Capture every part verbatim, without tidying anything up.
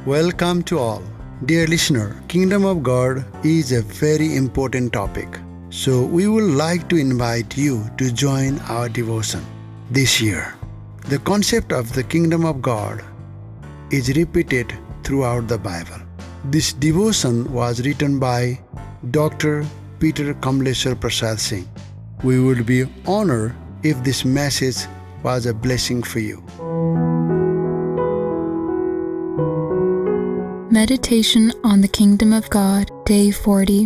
Welcome to all. Dear listener, Kingdom of God is a very important topic. So we would like to invite you to join our devotion this year. The concept of the Kingdom of God is repeated throughout the Bible. This devotion was written by Doctor Peter Kamleshwar Prasad Singh. We would be honored if this message was a blessing for you. Meditation on the Kingdom of God, Day forty.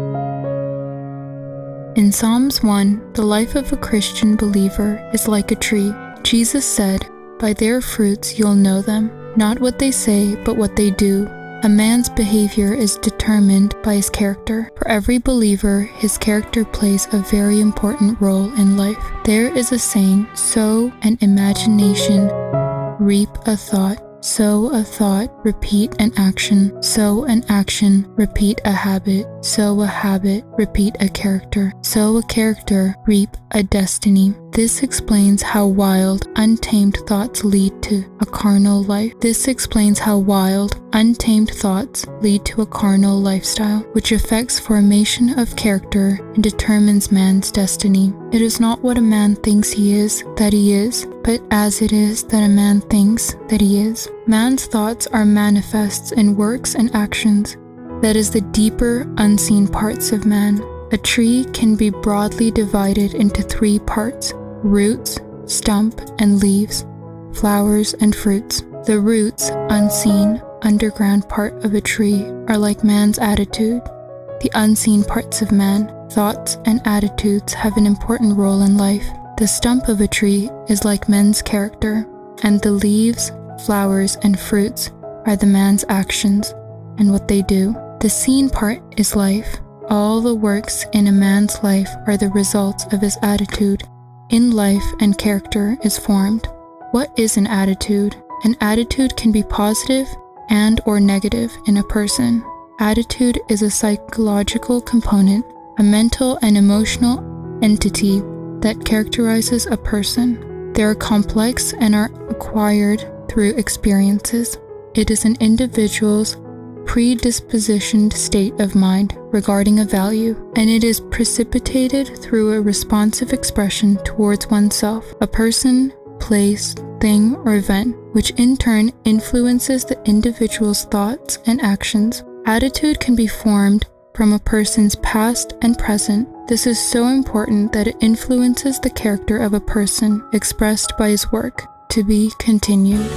In Psalms one, the life of a Christian believer is like a tree. Jesus said, "By their fruits you'll know them, not what they say, but what they do." A man's behavior is determined by his character. For every believer, his character plays a very important role in life. There is a saying, sow an imagination, reap a thought. Sow a thought, repeat an action. Sow an action, repeat a habit. Sow a habit, repeat a character. Sow a character, reap a destiny. This explains how wild, untamed thoughts lead to a carnal life. This explains how wild, untamed thoughts lead to a carnal lifestyle, which affects formation of character and determines man's destiny. It is not what a man thinks he is that he is, but as it is that a man thinks that he is. Man's thoughts are manifests in works and actions. That is the deeper, unseen parts of man. A tree can be broadly divided into three parts: roots, stump, and leaves, flowers, and fruits. The roots, unseen, underground part of a tree, are like man's attitude. The unseen parts of man, thoughts and attitudes, have an important role in life. The stump of a tree is like men's character, and the leaves, flowers, and fruits are the man's actions and what they do. The seen part is life. All the works in a man's life are the results of his attitude. In life and character is formed. What is an attitude? An attitude can be positive and or negative in a person. Attitude is a psychological component, a mental and emotional entity that characterizes a person. They are complex and are acquired through experiences. It is an individual's predispositioned state of mind regarding a value, and it is precipitated through a responsive expression towards oneself, a person, place, thing, or event, which in turn influences the individual's thoughts and actions. Attitude can be formed from a person's past and present. This is so important that it influences the character of a person expressed by his work. To be continued.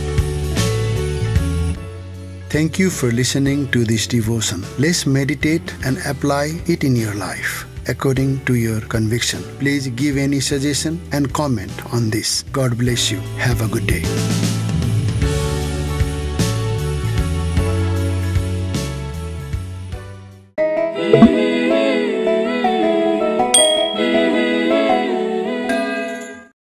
Thank you for listening to this devotion. Let's meditate and apply it in your life according to your conviction. Please give any suggestion and comment on this. God bless you. Have a good day.